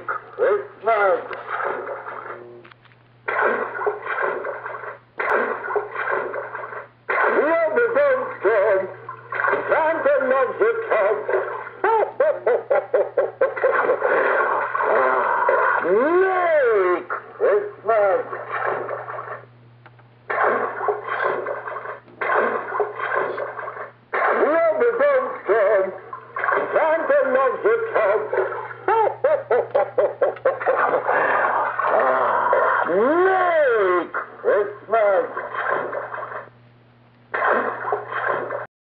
Christmas. Love is on strong. Santa loves the top. No!